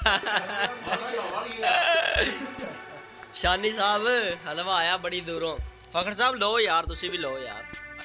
शानी साहब हलवा आया बड़ी दूरों। फखर साहब लो यार, तुसी भी लो यार।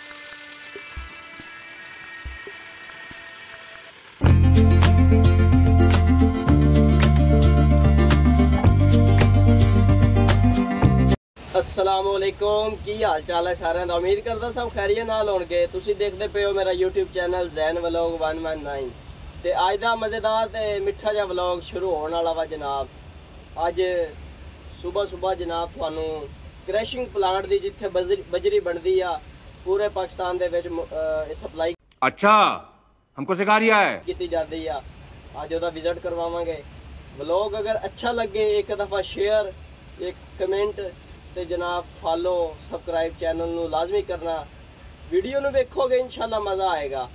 अस्सलामुअलैकुम, की हाल चाल है सारे दा? उम्मीद करदा सब खैरियत नाल होणगे। तुसी देखदे पे हो मेरा यूट्यूब चैनल जैन व्लॉग 119 ते अज दा मज़ेदार ते मिठा जिहा व्लॉग शुरू होने वाला वा जनाब। अज सुबह सुबह जनाब तुहानू क्रैशिंग प्लांट दी जिथे बजरी बनदी आ पूरे पाकिस्तान दे विच सप्लाई अच्छा हमको सिखा रिया है की जाती है। अज ओदा विजिट करवावांगे। व्लॉग अगर अच्छा लगे एक दफ़ा शेयर, एक कमेंट ते जनाब फॉलो सबसक्राइब चैनल नू लाजमी करना। वीडियो नू वेखोगे इंशाल्लाह मज़ा आएगा।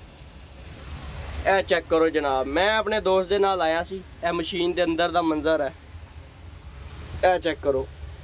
ए चेक करो जनाब, मैं अपने दोस्त दे नाल आया सी। ए मशीन दे अंदर दा मंजर है। ए चेक करो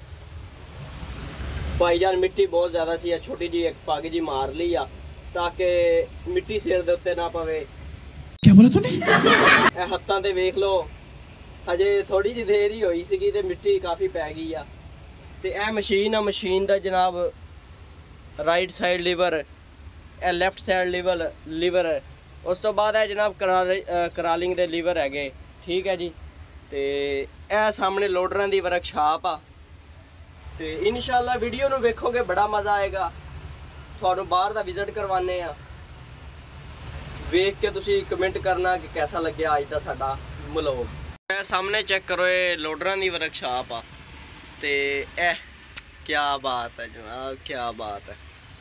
भाईजान, मिट्टी बहुत ज़्यादा सी। छोटी जी एक पग जी मार ली आ ताकि मिट्टी सिर दे उत्ते ना पवे। क्या बोला तूने? ए हत्थां ते वेख लो, अजे थोड़ी जी देर ही होई सीगी ते मिट्टी काफ़ी पै गई आ। ते ए मशीन आ, मशीन दा जनाब राइट साइड लीवर, ए लैफ्ट साइड लीवर उस तो बाद है जनाब करालिंग दे लीवर हैगे। ठीक है जी। ते ए सामने लोडरां दी वर्कशाप आ। ते इंशाल्लाह वीडियो नू वेखोगे बड़ा मज़ा आएगा। तुहानू बाहर दा विजिट करवाने आ, वेख के तुसी कमेंट करना कि कैसा लग्या अज दा साडा व्लॉग। ए सामने चेक करो, ये लोडरां दी वर्कशाप आ। ते क्या बात है जनाब, क्या बात है।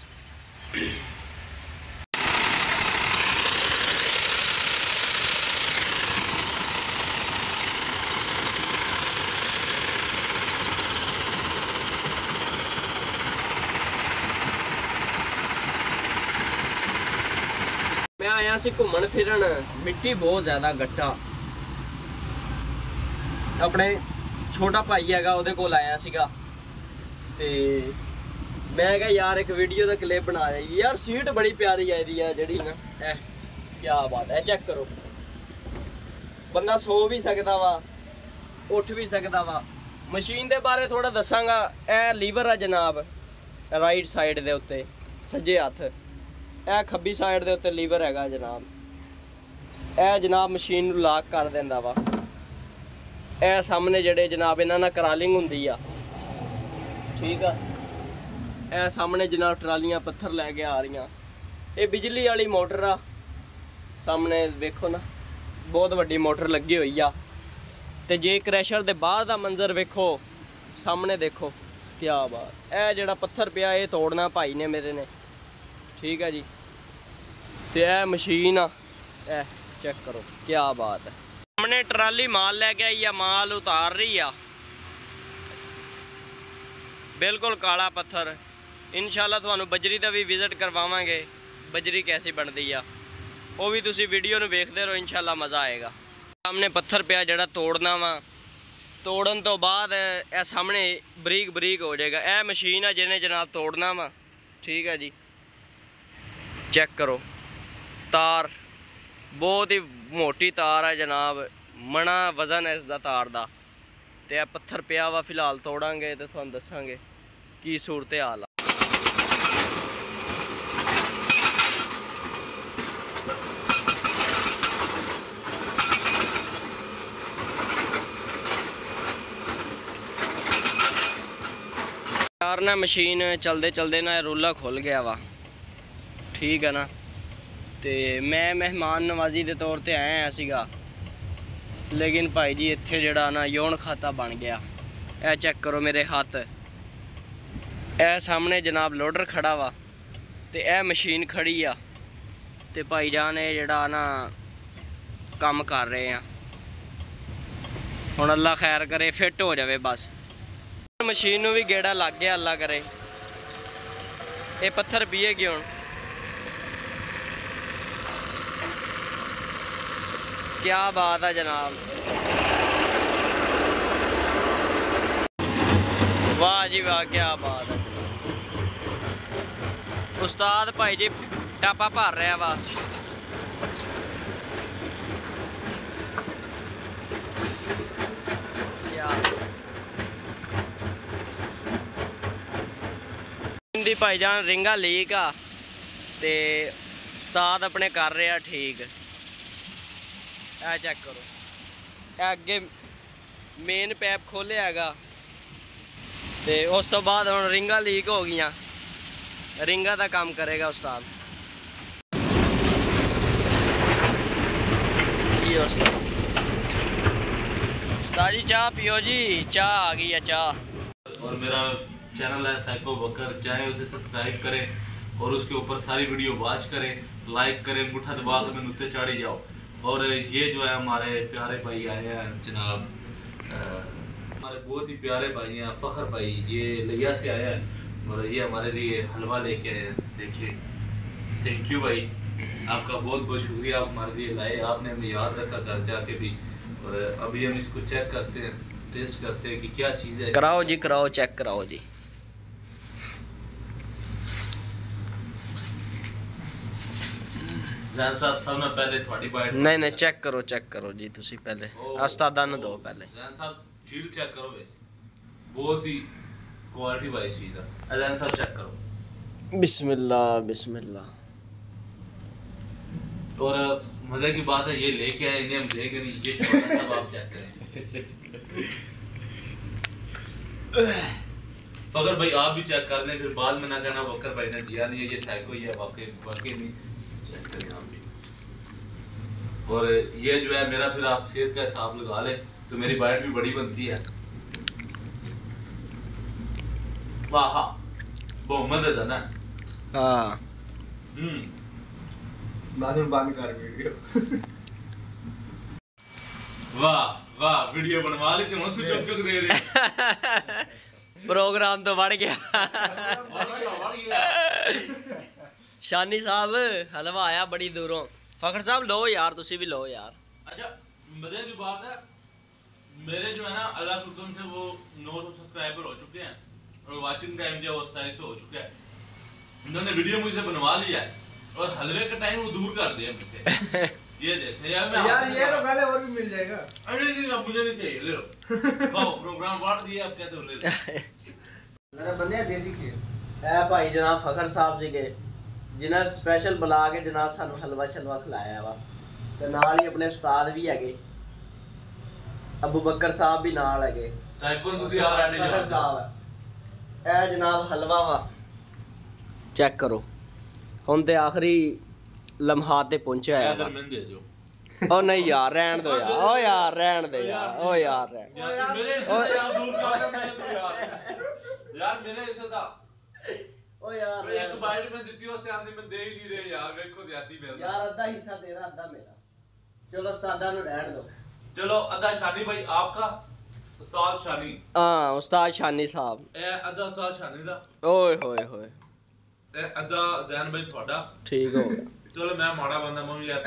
मैं आया सी घूमन फिरन, मिट्टी बहुत ज़्यादा गट्टा। अपने छोटा भाई हैगा ਉਹਦੇ ਕੋਲ आया ਸੀਗਾ ਤੇ मैं कहा यार एक वीडियो ਦਾ क्लिप बना रही यार। सीट बड़ी प्यारी आई दी है ਜਿਹੜੀ ना, क्या बात है। चेक करो, बंदा सो भी सकता वा, उठ भी सकता वा। मशीन के बारे थोड़ा दसांगा। यह लीवर है जनाब राइट साइड के उत्ते सज्जे हथ, यह खब्बी साइड के उत्ते लीवर हैगा जनाब। यह जनाब मशीन लॉक कर देंदा वा। यह सामने जड़े जनाब इन्हां नाल करालिंग हुंदी आ। ठीक है, यह सामने जनाब ट्रालियां पत्थर लैके आ रही। ये बिजली वाली मोटर आ। सामने वेखो ना, बहुत वड्डी मोटर लगी हुई आ। ते जे क्रैशर दे बाहर दा मंजर वेखो, सामने देखो क्या बात। यह जिहड़ा पत्थर पिया ये तोड़ना भाई ने मेरे ने। ठीक है जी। ते यह मशीन आ, चेक करो क्या बात है। सामने ट्राली माल लैके आई आ, माल उतार रही आ। बिल्कुल काला पत्थर। इंशाल्लाह तुहानू बजरी का भी विजिट करवावांगे, बजरी कैसी बनती आ वो भी तुसी वीडियो नू वेखदे रहो, इंशाल्लाह मज़ा आएगा। सामने पत्थर पिया जिहड़ा तोड़ना वा, तोड़न तो बाद यह सामने बरीक बरीक हो जाएगा। यह मशीन है जिन्हें जनाब तोड़ना वा। ठीक है जी। चेक करो तार, बहुत ही मोटी तार है जनाब, मना वजन है इसका तार का। तो यह पत्थर पिया वा, फिलहाल तोड़ांगे तो तुहानू दसांगे की सूरत हाल आ। यार ना मशीन चलते चलते ना रूला खुल गया वा। ठीक है ना। तो मैं मेहमान नवाजी के तौर पर आया सीगा, लेकिन भाई जी इत्थे जड़ा ना यौन खाता बन गया। यह चेक करो मेरे हाथ, यह सामने जनाब लोडर खड़ा वा ते यह मशीन खड़ी आ। ते भाई जान ये जड़ा ना काम कर रहे हैं। हुण अल्लाह खैर करे, फिट हो जाए बस। मशीन नूं भी गेड़ा लग गया, अल्लाह करे। ये पत्थर पीएगी हुण। क्या बात है जनाब, वाह जी वाह, क्या बात है। उस्ताद भाई जी टापा भर रहा वा। ਹਾਂਜੀ ਭਾਈਜਾਨ ਰਿੰਗਾ ਲੀਕ ਆ ਤੇ ਉਸਤਾਦ ਆਪਣੇ ਕਰ ਰਿਹਾ ਠੀਕ। ਇਹ ਚੈੱਕ ਕਰੋ, ਇਹ ਅੱਗੇ ਮੇਨ ਪੈਪ ਖੋਲਿਆ ਹੈਗਾ ਤੇ ਉਸ ਤੋਂ ਬਾਅਦ ਹੁਣ ਰਿੰਗਾ ਲੀਕ ਹੋ ਗਈਆਂ, ਰਿੰਗਾ ਦਾ ਕੰਮ ਕਰੇਗਾ ਉਸਤਾਦ। ये उस्ताद जी चाह पियो जी, चाह आ गई है चाह। और मेरा चैनल है साइको बकर, चाहे उसे सब्सक्राइब करें और उसके ऊपर सारी वीडियो वॉच करें, लाइक करें, अंगूठा दबा कर मैंने उत्ते चाड़ी जाओ। और ये जो है हमारे प्यारे भाई आए हैं जनाब, हमारे बहुत ही प्यारे भाई हैं, फ़खर भाई, ये लिया से आया है और ये हमारे लिए हलवा लेके आए हैं। देखिए, थैंक यू भाई, आपका बहुत बहुत शुक्रिया, आप हमारे लिए लाए, आपने हमें याद रखा घर जाके भी। और अभी हम इसको चेक करते हैं, टेस्ट करते हैं कि क्या चीज़ है। कराओ जी कराओ, चेक कराओ जी। जैन साहब सब में पहले थोड़ी बाइट नहीं चेक करो जी, तुसी पहले उस्तादा नूं दो पहले। जैन साहब चील चेक करो भाई, बहुत ही क्वालिटी वाइज चीज़ है। जैन साहब चेक करो, बिस्मिल्लाह बिस्मिल्लाह। और मजे की बात है ये लेके आए, इन्हें हम देंगे नहीं, ये छोटा सा आप चेक करें। फकर भाई आप भी चेक कर लें, फिर बाद में ना कहना बकर भाई ने दिया नहीं है, ये साइको ही है, वाकई नहीं। चेक करें आप भी। और ये जो है मेरा, फिर आप सेहत का हिसाब लगा ले तो मेरी बाइट भी बड़ी बनती है। वाह बहुत मजा था ना। हाँ बंद कर वीडियो। वाह वाह, वीडियो बनवा ली तो चुप चुप दे रहे। प्रोग्राम तो बढ़ गया। शानी साहब हलवा आया बड़ी दूरों। फखर साहब लो यार, तुसी भी लो यार। अच्छा मजे की बात है, मेरे जो है ना अल्लाह के हुक्म से वो 900 सब्सक्राइबर हो चुके हैं और वाचिंग टाइम जो है 2700 हो चुका है। उन्होंने वीडियो मुझसे बनवा लिया है और हलवे का टाइम वो दूर कर दिया मुझसे। ये देखे यार, मैं यार ये तो पहले और भी मिल जाएगा। अरे नहीं अब मुझे नहीं चाहिए, ले लो। खाओ, प्रोग्राम बांट दिया, अब क्या तो ले लो। जरा बने देसी खीर। ए भाई जनाब फखर साहब सीगे जिन्हें स्पेशल बुला के जनाब सानू हलवा शलवा खिलाया वा, ते नाल ही अपने उस्ताद भी हैगे, अबू बकर साहब भी नाल हैगे, साइको तुसी आ रहे फखर साहब है। ए जनाब हलवा वा चेक करो, हुण ते आखिरी लम्हात ते पहुंचे आया वा। मैंने दे दो। ओ नहीं यार रहन दो यार, ओ यार रहन दे यार, ओ यार रहन। यार मेरे हिस्से यार दूर कर दे तू यार। यार मेरे हिस्से दा ओ यार एक बाइट में दी थी, उससे आंधी में दे ही नहीं रहे यार, देखो जाती मेरा। यार आधा हिस्सा तेरा आधा मेरा, चलो उस्तादा नु रहन दो। चलो अदा शानी भाई आपका, उस्ताद शानी। हां उस्ताद शानी साहब। ए अदा उस्ताद शानी दा, ओए होए होए, ए अदा जैन भाई ਤੁਹਾਡਾ। ठीक हो गया। चलो मैं माड़ा बंदा, मैं भी यार।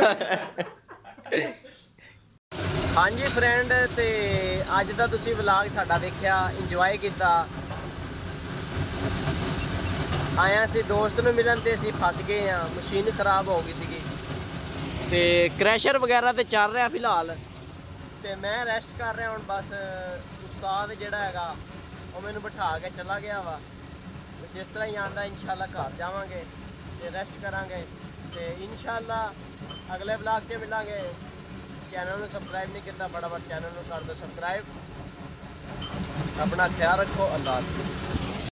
हाँ जी फ्रेंड, ते अज दा तुसी व्लॉग साडा देखिया, इंजॉय किया। आया सी दोस्त नूं मिलन ते असीं फस गए हाँ, मशीन खराब हो गई सीगी ते क्रैशर वगैरह ते चल रहा फिलहाल, ते मैं रेस्ट कर रहा हूँ बस। उस्ताद जिहड़ा हैगा वो मैनूं बिठा के चला गया वा, जिस तरह ही आंदा इंशाल्लाह घर जावांगे ते रेस्ट करांगे ते इंशाल्लाह अगले व्लॉग च मिलांगे। चैनल को सबसक्राइब नहीं किया, फटाफट चैनल को कर दो सबसक्राइब। अपना ख्याल रखो, अल्लाह हाफिज़।